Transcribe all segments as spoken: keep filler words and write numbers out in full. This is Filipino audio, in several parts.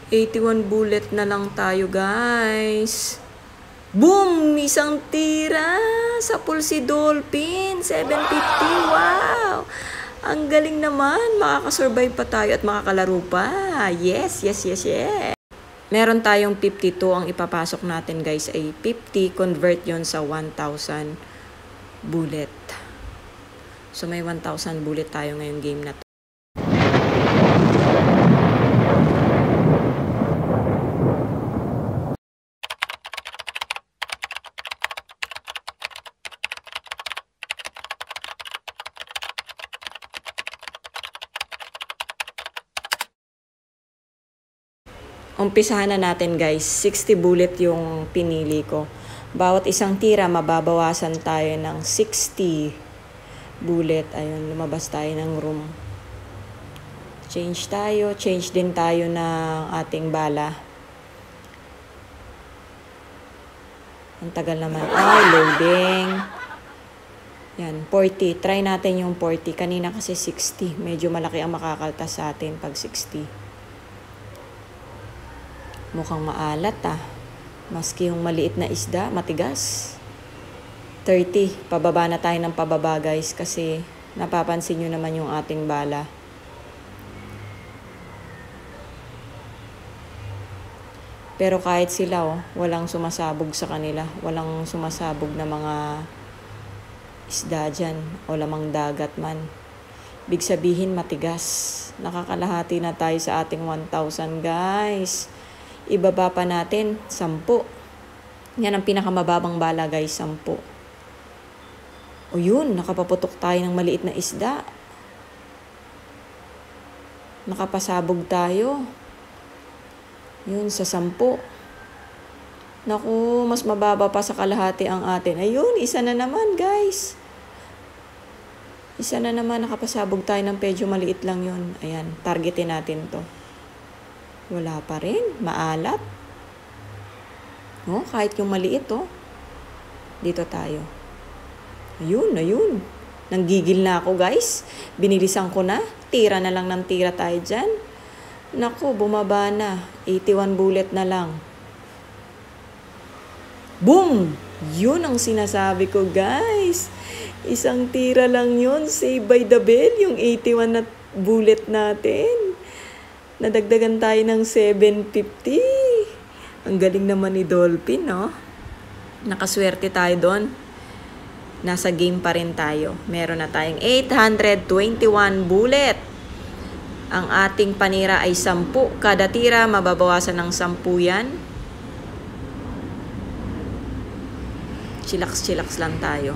eighty-one bullet na lang tayo, guys. Boom! Isang tira sa Pulsi Dolphin. seven fifty. Wow! Ang galing naman. Makakasurvive pa tayo at makakalaro pa. Yes, yes, yes, yes. Meron tayong fifty-two. Ang ipapasok natin, guys, ay fifty. Convert yon sa one thousand bullet. So, may one thousand bullet tayo ngayong game na to. Umpisahan na natin, guys. sixty bullet yung pinili ko. Bawat isang tira, mababawasan tayo ng sixty bullet. Ayun, lumabas tayo ng room. Change tayo. Change din tayo ng ating bala. Ang tagal naman. Ay, loading. Yan, forty. Try natin yung forty. Kanina kasi sixty. Medyo malaki ang makakaltas sa atin pag sixty. Mukhang maalat ah. Maski yung maliit na isda, matigas. thirty. Pababa na tayo ng pababa, guys, kasi napapansin nyo naman yung ating bala. Pero kahit sila, oh, walang sumasabog sa kanila. Walang sumasabog na mga isda dyan o lamang dagat man. Big sabihin, matigas. Nakakalahati na tayo sa ating one thousand, guys. Ibaba pa natin, sampu. Yan ang pinakamababang bala, guys, sampu. O yun, nakapaputok tayo ng maliit na isda. Nakapasabog tayo. Yun, sa sampu. Naku, mas mababa pa sa kalahati ang atin. Ayun, isa na naman, guys. Isa na naman, nakapasabog tayo ng medyo maliit lang yun. Ayan, targetin natin to. Wala pa rin. Maalat. Oh, kahit yung maliit, oh. Dito tayo. Ayun, ayun. Nanggigil na ako, guys. Binilisan ko na. Tira na lang ng tira tayo dyan. Naku, bumaba na. eighty-one bullet na lang. Boom! Yun ang sinasabi ko, guys. Isang tira lang yun. Save by the bell. Yung eighty-one na bullet natin. Nadagdagan tayo ng seven fifty. Ang galing naman ni Dolphin, no? Nakaswerte tayo doon. Nasa game pa rin tayo. Meron na tayong eight hundred twenty-one bullet. Ang ating panira ay sampu. Kada tira, mababawasan ng sampu yan. Chillax-chillax lang tayo.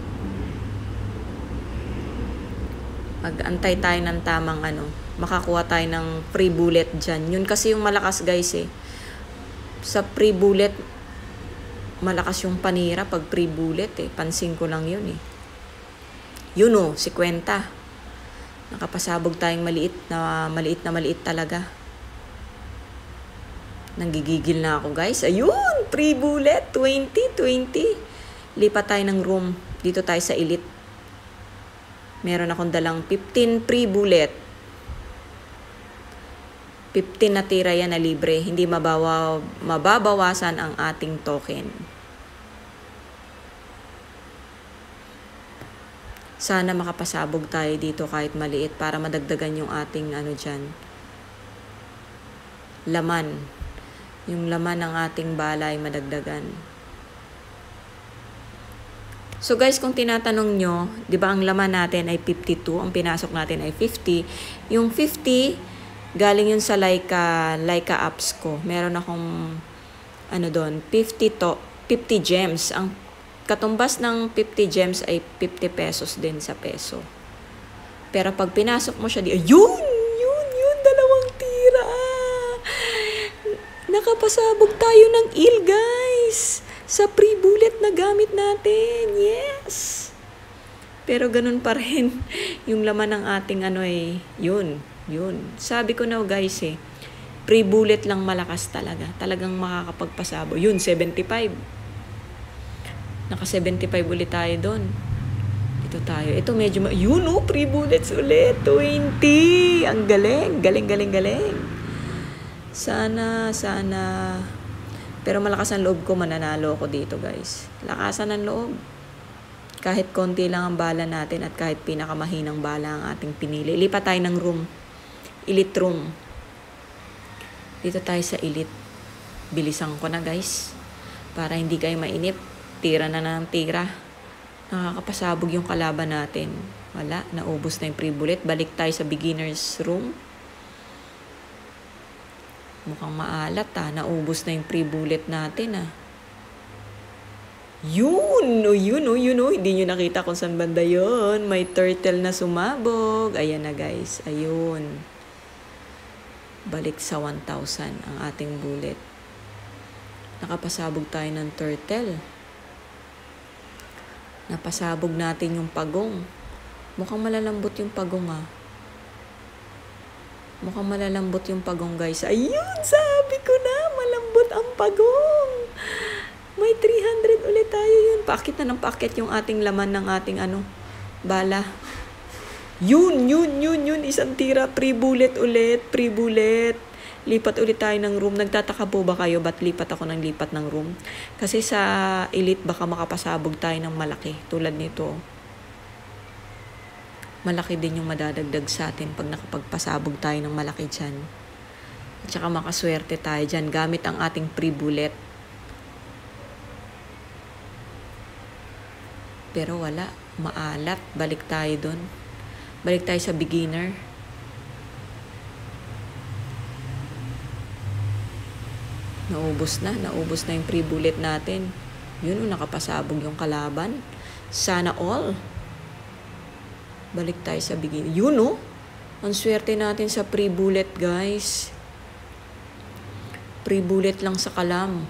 Mag-antay tayo ng tamang ano. Makakuha tayo ng free bullet dyan. Yun kasi yung malakas, guys, eh. Sa free bullet, malakas yung panira pag free bullet, eh. Pansin ko lang yun, eh. Yun, oh, fifty. Nakapasabog tayong maliit na maliit na maliit talaga. Nanggigigil na ako, guys. Ayun! Free bullet! twenty, twenty. Lipat tayo ng room. Dito tayo sa elite. Meron akong dalang fifteen free bullet. fifteen na tira yan na libre. Hindi mabawa, mababawasan ang ating token. Sana makapasabog tayo dito kahit maliit para madagdagan yung ating ano dyan. Laman. Yung laman ng ating bala ay madagdagan. So guys, kung tinatanong nyo, di ba ang laman natin ay fifty-two, ang pinasok natin ay fifty. Yung fifty, galing yun sa Laika, Laika apps ko. Meron akong, ano doon, fifty, to, fifty gems. Ang katumbas ng fifty gems ay fifty pesos din sa peso. Pero pag pinasok mo siya, di, ayun! Yun, yun, dalawang tira! Nakapasabog tayo ng eel, guys! Sa free bullet na gamit natin. Yes! Pero ganun pa rin yung laman ng ating ano eh, yun. Yun. Sabi ko na, guys, eh, free bullet lang malakas talaga. Talagang makakapagpasabo. Yun, seventy-five. Naka seventy-five ulit tayo doon. Ito tayo. Ito medyo, yun oh, free bullets ulit. twenty. Ang galing. Galing, galing, galing. Sana, sana. Pero malakas ang loob ko, mananalo ako dito guys. Lakasan ng loob. Kahit konti lang ang bala natin at kahit pinakamahinang bala ang ating pinili. Lipat tayo ng room. Elite room. Dito tayo sa elite. Bilisan ko na guys. Para hindi kayo mainip. Tira na ng tira. Nakakapasabog yung kalaban natin. Wala, naubos na yung pre-bullet. Balik tayo sa beginner's room. Mukhang maalat ah. Naubos na yung pre-bullet natin ah. Yun! O yun o, yun o. Hindi nyo nakita kung saan banda yun. May turtle na sumabog. Ayan na guys. Ayun. Balik sa one thousand ang ating bullet. Nakapasabog tayo ng turtle. Napasabog natin yung pagong. Mukhang malalambot yung pagong ah. Mukhang malalambot yung pagong guys. Ayun, sabi ko na, malambot ang pagong. May three hundred ulit tayo yun. Paakit na ng paakit yung ating laman ng ating ano, bala. Yun, yun, yun, yun. Isang tira, pre-bullet ulit, pre-bullet. Lipat ulit tayo ng room. Nagtataka po ba kayo ba't lipat ako ng lipat ng room? Kasi sa elite baka makapasabog tayo ng malaki. Tulad nito. Malaki din yung madadagdag sa atin pag nakapagpasabog tayo ng malaki dyan. At saka makaswerte tayo dyan gamit ang ating pre-bullet. Pero wala. Maalat. Balik tayo dun. Balik tayo sa beginner. Naubos na. Naubos na yung pre-bullet natin. Yun o, nakapasabog yung kalaban. Sana all. Balik tayo sa beginner. Yun o. Ang swerte natin sa pre-bullet guys. Pre-bullet lang sa kalam.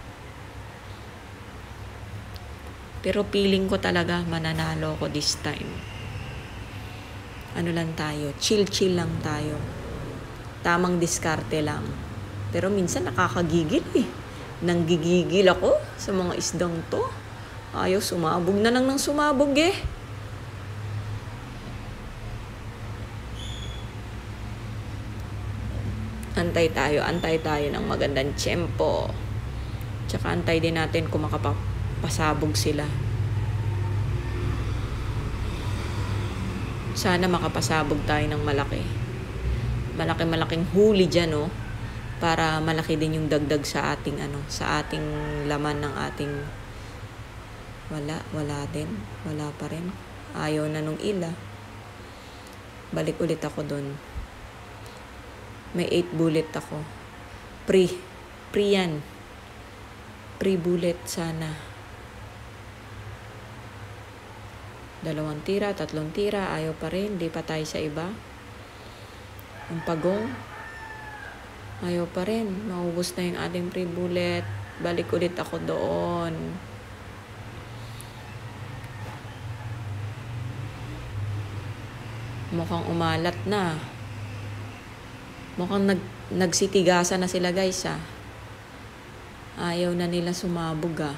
Pero feeling ko talaga mananalo ko this time. Ano lang tayo. Chill-chill lang tayo. Tamang diskarte lang. Pero minsan nakakagigil eh. Nanggigigil ako sa mga isdang to. Ayaw sumabog na lang ng sumabog eh. Antay tayo, antay tayo ng magandang tiyempo. Tsaka antay din natin kung makapasabog sila. Sana makapasabog tayo ng malaki. Malaki-malaking huli dyan, oh. Para malaki din yung dagdag sa ating, ano, sa ating laman ng ating... Wala, wala din. Wala pa rin. Ayaw na nung ila. Balik ulit ako dun. May eight bullet ako. Pre. Pre yan. Pre bullet sana. Dalawang tira, tatlong tira. Ayaw pa rin. Di pa tayo sa iba. Ang pagong. Ayaw pa rin. Maubos na yung ating pre bullet. Balik ulit ako doon. Mukhang umalat na. Mukhang nag, nagsitigasan na sila guys ah. Ayaw na nila sumabog ah.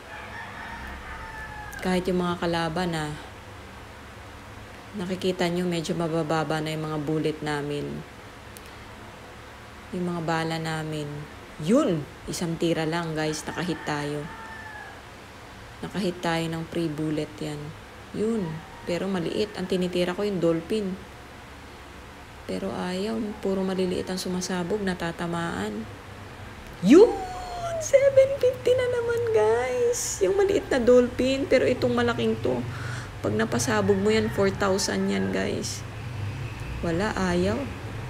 Kahit yung mga kalaban ah. Nakikita nyo medyo mabababa na yung mga bullet namin. Yung mga bala namin. Yun! Isang tira lang guys. Nakahit tayo. Nakahit tayo ng pre-bullet yan. Yun. Pero maliit. Ang tinitira ko yung dolphin. Pero ayaw, puro maliliit ang sumasabog, natatamaan. Yun! seven fifty na naman, guys. Yung maliit na dolphin, pero itong malaking to, pag napasabog mo yan, four thousand yan, guys. Wala, ayaw.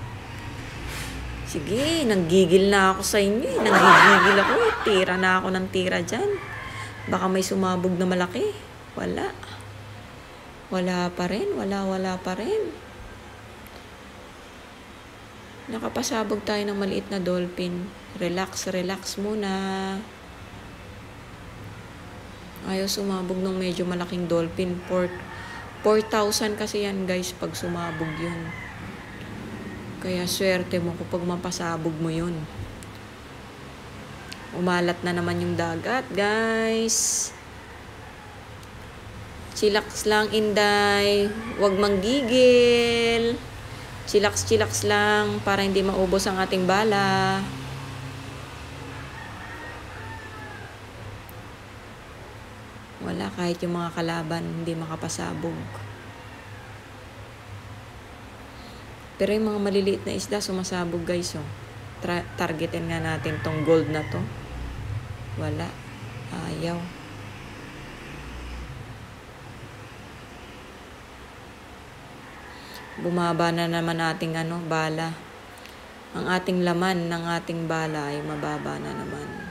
Sige, nanggigil na ako sa inyo. Eh. Nanggigil ako, eh. Tira na ako ng tira dyan. Baka may sumabog na malaki. Wala. Wala pa rin, wala, wala pa rin. Nakapasabog tayo ng maliit na dolphin. Relax, relax muna. Ayaw sumabog ng medyo malaking dolphin. four thousand kasi yan guys pag sumabog yun. Kaya swerte mo kapag mapasabog mo yun. Umalat na naman yung dagat guys. Chillax lang, Inday. Huwag manggigil. Chillax-chillax lang para hindi maubos ang ating bala. Wala, kahit yung mga kalaban hindi makapasabog. Pero yung mga maliliit na isda sumasabog guys. Oh. Tra- targetin nga natin tong gold na to. Wala. Ayaw. Bumaba na naman ating ano, bala. Ang ating laman ng ating bala ay mababa na naman.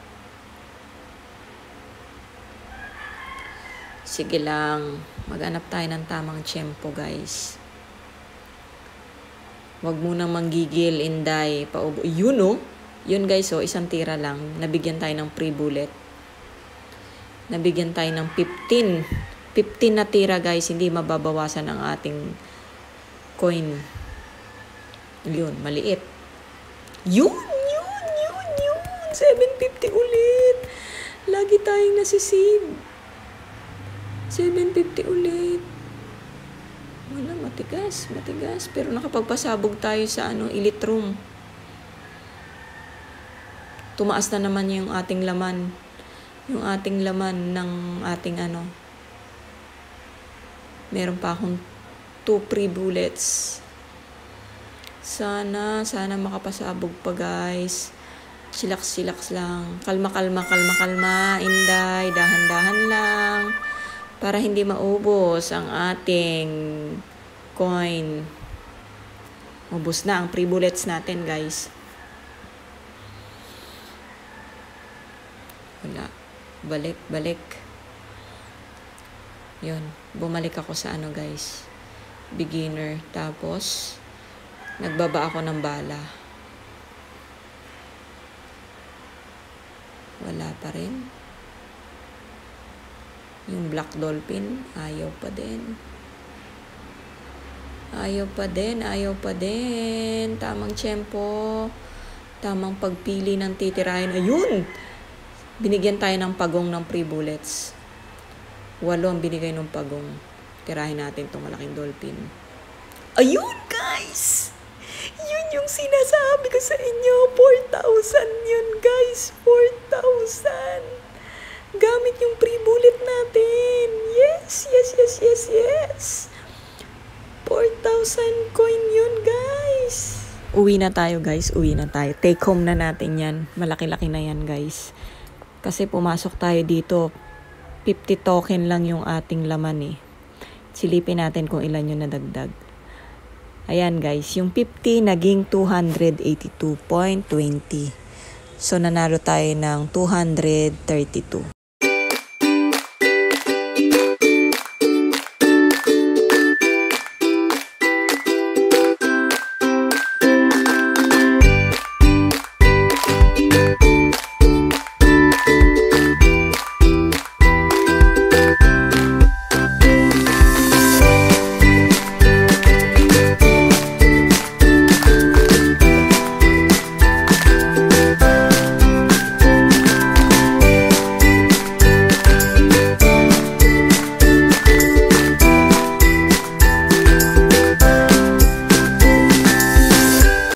Sige lang, maghanap tayo ng tamang tiyempo guys. Huwag munang manggigil, Inday. Paubo. Yun oh. Yun guys oh, isang tira lang. Nabigyan tayo ng pre-bullet. Nabigyan tayo ng fifteen. fifteen na tira guys, hindi mababawasan ang ating coin. Yun, maliit. Yun, yun, yun, yun. seven fifty ulit. Lagi tayong nasisave. seven fifty ulit. Wala, matigas, matigas. Pero nakapagpasabog tayo sa ano, elite room. Tumaas na naman yung ating laman. Yung ating laman ng ating ano. Meron pa akong two free bullets. Sana, sana makapasabog pa guys. Chillax-chillax lang. Kalma, kalma, kalma, kalma. Inday, dahan-dahan lang. Para hindi maubos ang ating coin. Ubos na ang free bullets natin guys. Wala. Balik, balik. Yun. Bumalik ako sa ano guys. Beginner. Tapos, nagbaba ako ng bala. Wala pa rin. Yung black dolphin, ayaw pa din. Ayaw pa din, ayaw pa din. Tamang tiyempo. Tamang pagpili ng titirahin. Ayun! Binigyan tayo ng pagong ng free bullets. Walo ang binigay ng pagong. Tirahin natin itong malaking dolphin. Ayun, guys! Yun yung sinasabi ko sa inyo. four thousand yun, guys. four thousand. Gamit yung free bullet natin. Yes, yes, yes, yes, yes. four thousand coin yun, guys. Uwi na tayo, guys. Uwi na tayo. Take home na natin yan. Malaki-laki na yan, guys. Kasi pumasok tayo dito. fifty token lang yung ating laman eh. Silipin natin kung ilan yung nadagdag. Ayan guys, yung fifty naging two hundred eighty-two point two zero. So nanalo tayo ng two hundred thirty-two.